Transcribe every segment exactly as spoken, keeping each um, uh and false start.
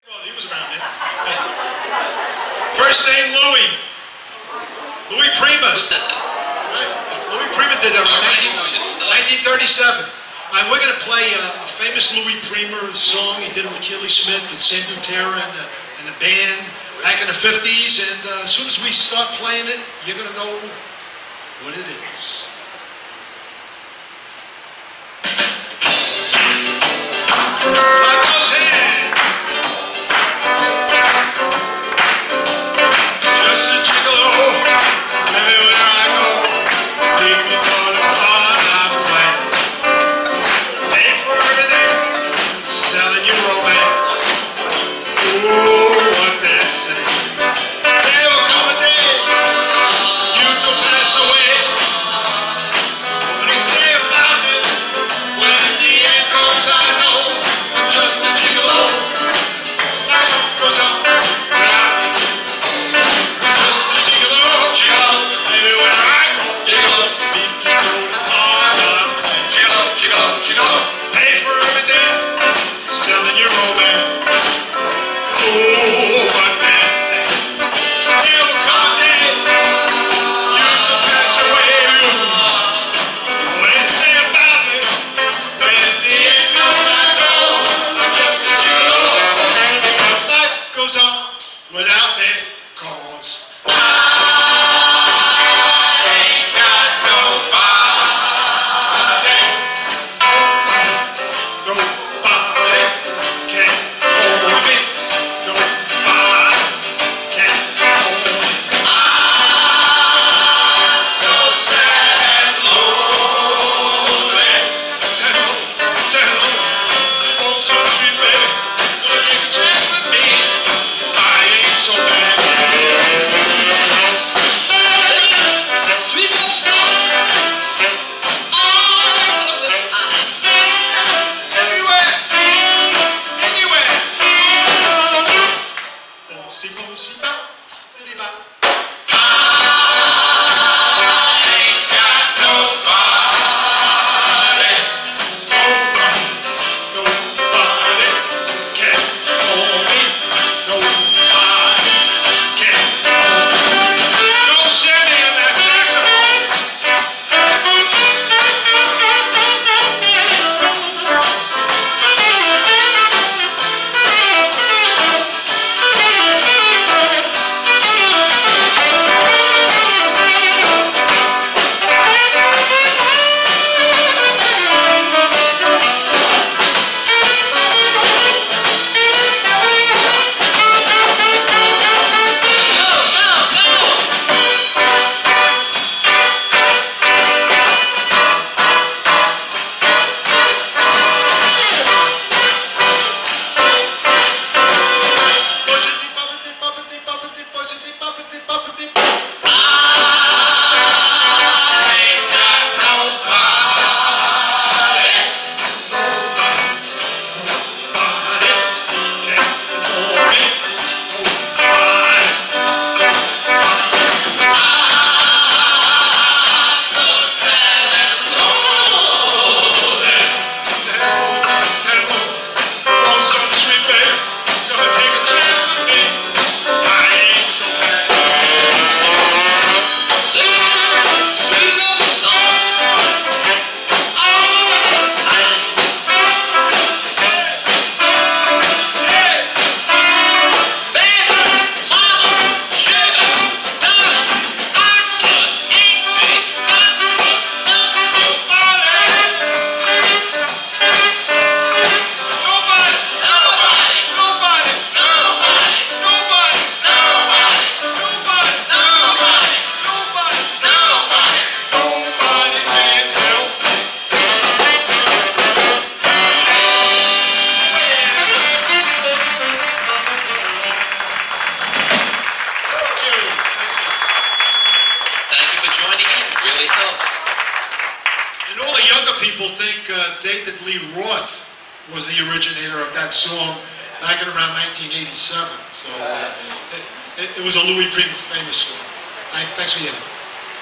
Well, he was around then. First name Louis. Louis Prima. Who said that? Right. Louis Prima did that in nineteen thirty-seven. And we're going to play a, a famous Louis Prima song. He did it with Keely Smith, with Sam Butera and the, and the band back in the fifties. And uh, as soon as we start playing it, you're going to know what it is. People think uh, David Lee Roth was the originator of that song back in around nineteen eighty-seven. So uh, it, it, it was a Louis Prima famous song. Thanks for your help.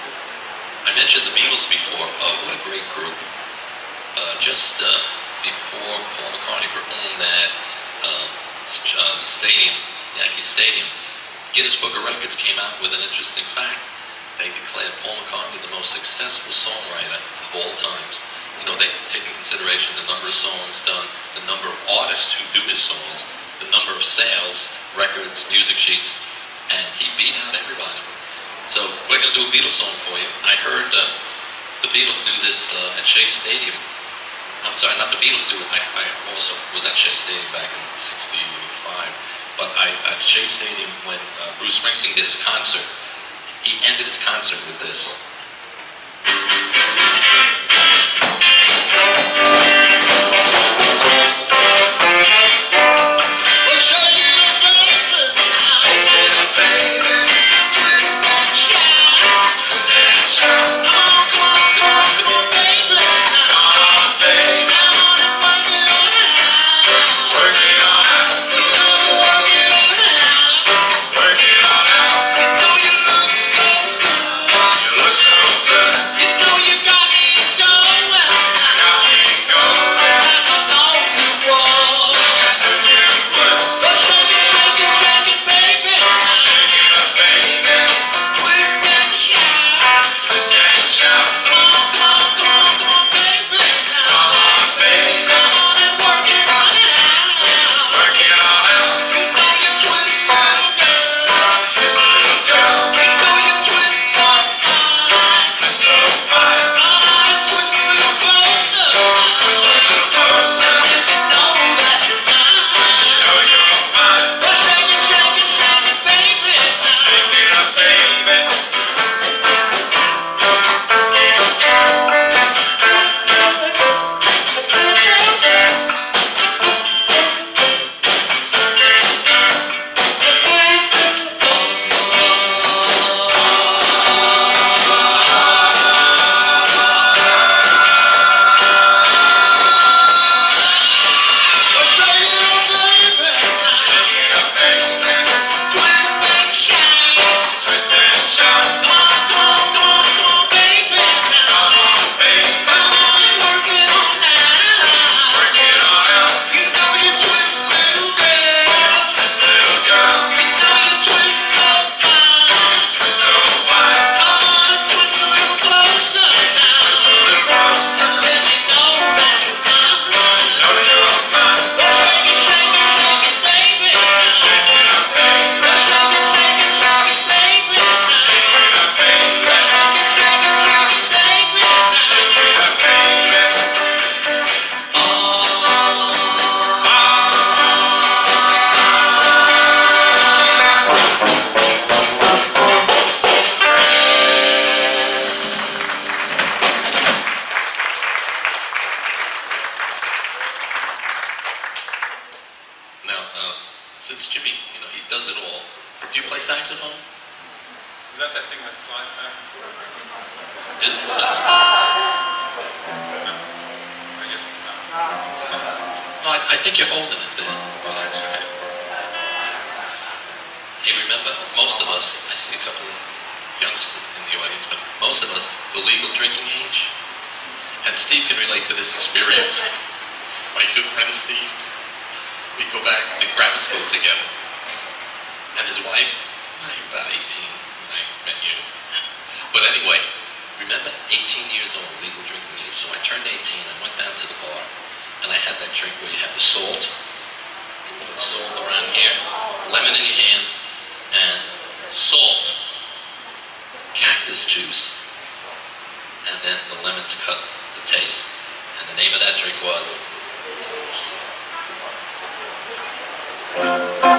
I mentioned the Beatles before. Oh, what a great group. Uh, just uh, before Paul McCartney performed that uh, uh, stadium, Yankee Stadium, Guinness Book of Records came out with an interesting fact. They declared Paul McCartney the most successful songwriter of all times. You know, they take into consideration the number of songs done, the number of artists who do his songs, the number of sales, records, music sheets, and he beat out everybody. So we're going to do a Beatles song for you. I heard uh, the Beatles do this uh, at Shea Stadium. I'm sorry, not the Beatles do it. I, I also was at Shea Stadium back in sixty-five. But I, at Shea Stadium, when uh, Bruce Springsteen did his concert, he ended his concert with this. Since Jimmy, you know, he does it all. Do you play saxophone? Is that that thing that slides back and forth? Is it? No. I guess it's not. No, I, I think you're holding it there. Well, that's right. Hey, remember, most of us, I see a couple of youngsters in the audience, but most of us, the legal drinking age. And Steve can relate to this experience. My good friend Steve, we go back to grammar school together. And his wife, well, you're about eighteen when I met you. But anyway, remember eighteen years old, legal drinking age. So I turned eighteen, I went down to the bar, and I had that drink where you have the salt. You put the salt around here, lemon in your hand, and salt, cactus juice, and then the lemon to cut the taste. And the name of that drink was